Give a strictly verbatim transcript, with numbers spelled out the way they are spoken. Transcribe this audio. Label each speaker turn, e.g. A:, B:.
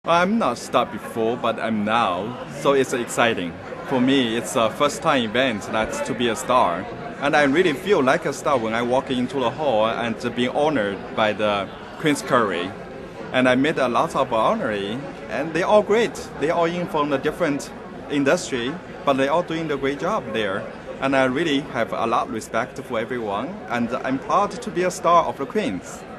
A: I'm not star before, but I'm now, so it's exciting. For me, it's a first-time event that's to be a star. And I really feel like a star when I walk into the hall and being honored by the Queen's Curry. And I met a lot of honoree, and they're all great. They're all in from a different industry, but they're all doing a great job there. And I really have a lot of respect for everyone, and I'm proud to be a star of the Queens.